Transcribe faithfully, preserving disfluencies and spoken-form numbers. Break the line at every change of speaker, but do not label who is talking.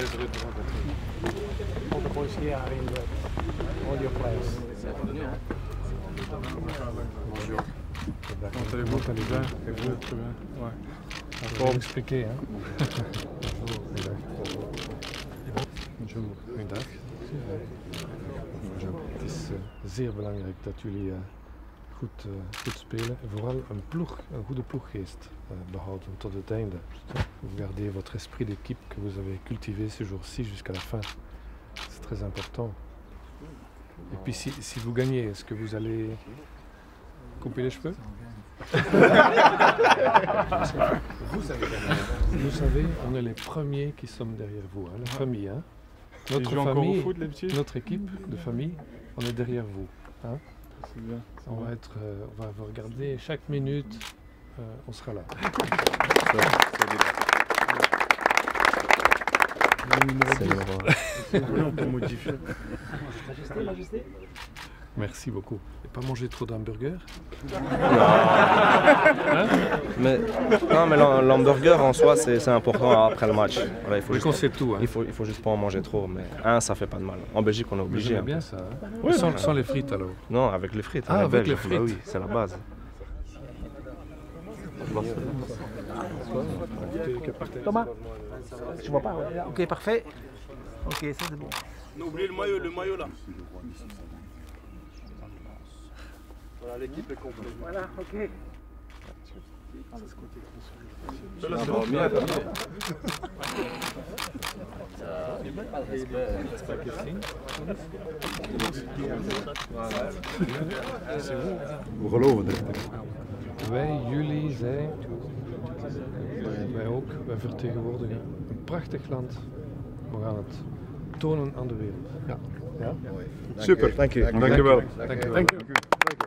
All the boys here are in the, all your players.
Bonjour.
Comment allez-vous? Comment allez-vous? Et vous? Très bien. Ouais.
Pour m'expliquer, hein?
Bonjour.
Goedendag. Het is uh, zeer belangrijk dat jullie uh, goed, uh, goed spelen en vooral een, ploeg, een goede ploeggeest uh, behouden tot het einde. Vous gardez votre esprit d'équipe que vous avez cultivé ce jour-ci jusqu'à la fin. C'est très important. Et puis si, si vous gagnez, est-ce que vous allez couper les cheveux? Vous savez, vous savez, on est les premiers qui sommes derrière vous, hein, la famille. Hein. Notre famille, foot, notre équipe de famille, on est derrière vous. Hein.
C'est bien.
On va être, euh, on va vous regarder chaque minute, euh, on sera là.
C'est on peut modifier.
Majesté, Majesté.
Merci beaucoup. Et pas manger trop d'hamburgers?
Non. Hein? Mais, non, mais l'hamburger en soi, c'est important après le match. Voilà, il faut
oui, qu'on sait tout. Hein.
Il faut, il faut juste pas en manger trop, mais un, ça fait pas de mal. En Belgique, on est obligé.
J'aime bien ça. Hein.
Oui,
sans, sans les frites alors?
Non, avec les frites.
Ah, avec Belge. les frites.
Bah oui, c'est la base.
Thomas, tu vois pas? Ouais. Ok, parfait. Ok, ça c'est bon.
N'oubliez le maillot, le maillot là. Voilà, l'équipe est complète.
Voilà, ok.
We geloven het.
Wij, jullie, zij, wij ook, wij vertegenwoordigen een prachtig land. We gaan het tonen aan de wereld.
Ja.
Ja?
Super,
dank u.
Dank je wel.
Dank je wel.
Dank je.